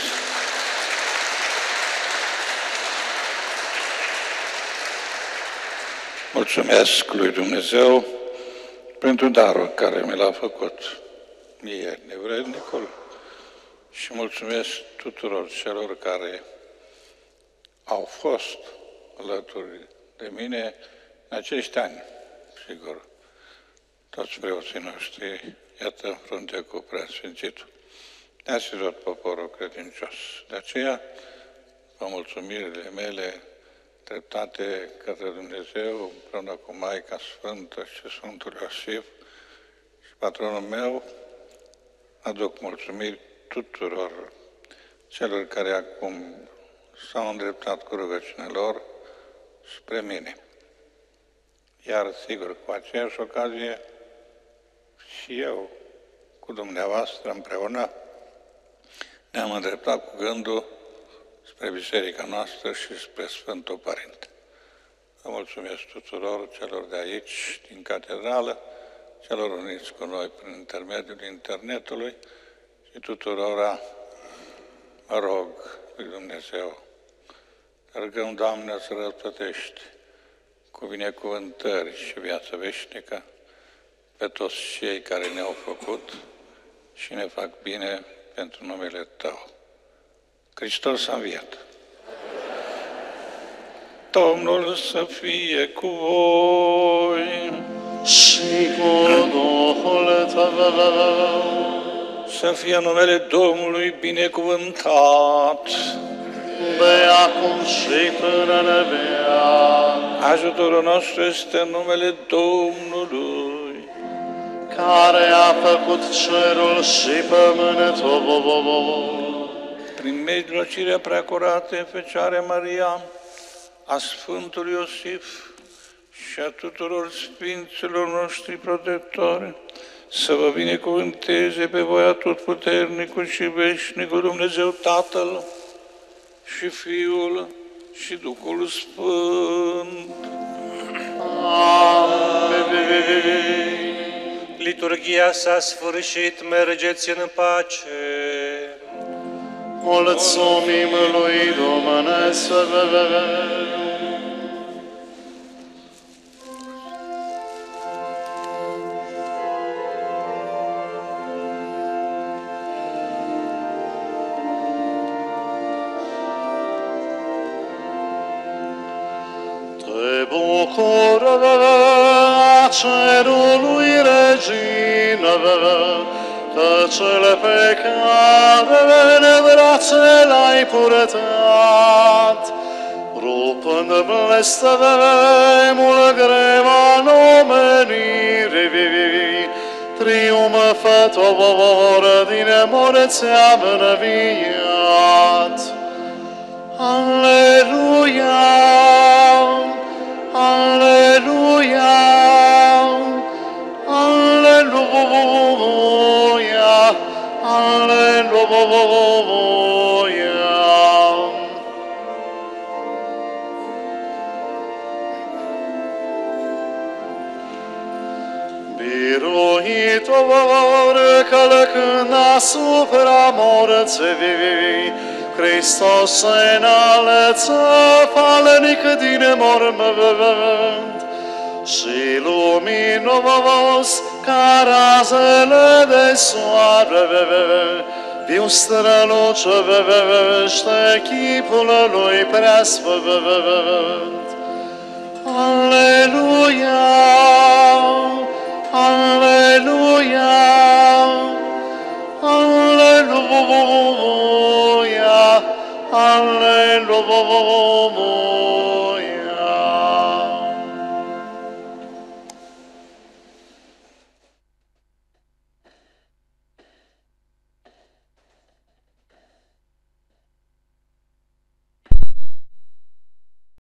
Mulțumesc lui Dumnezeu pentru darul care mi l-a făcut mie, nevrednicul, și mulțumesc tuturor celor care au fost alături de mine în acești ani, sigur, toți preoții noștri, iată, în frunte cu Preasfințitul, dar și tot poporul credincios. De aceea, vă mulțumirile mele dreptate către Dumnezeu, împreună cu Maica Sfântă și Sfântul Iosif și patronul meu, aduc mulțumiri tuturor celor care acum s-au îndreptat cu rugăciunea lor spre mine. Iar, sigur, cu aceeași ocazie, și eu, cu dumneavoastră împreună, ne-am îndreptat cu gândul spre biserica noastră și spre Sfântul Părinte. Vă mulțumesc tuturor celor de aici, din catedrală, celor uniți cu noi prin intermediul internetului și tuturora mă rog lui Dumnezeu, te rugăm, Doamne, să răsplătești cu binecuvântări și viață veșnică pe toți cei care ne-au făcut și ne fac bine pentru numele Tău. Hristos a înviat! Domnul să fie cu voi! Și cu Duhul Tău! Să fie numele Domnului binecuvântat! De acum și până în veac! Ajutorul nostru este în numele Domnului, care a făcut cerul și pământul. prin mijlocirea Preacurate Fecioare Maria, a Sfântului Iosif și a tuturor Sfinților noștri protectori, să vă binecuvânteze pe voi atotputernicul și veșnicul Dumnezeu Tatăl și Fiul și Duhul Sfânt. Amin. Liturghia s-a sfârșit, mergeți în pace. Mulțumim lui Dumnezeu. Te bucură a cerului regină, că cele pe care în brațe l-ai purtat, rupând blestemul greu al omenirii, triumfător din morți a înviat. Aleluia! Aleluia! Aleluia! Aleluia! Biruitor, călăcând asupra morții, Hristos se înalță falnic din mormânt și luminos ca razele de soare, viu strălucește chipul lui preasfânt. Aleluia! Aleluia! Aleluia! Aleluia!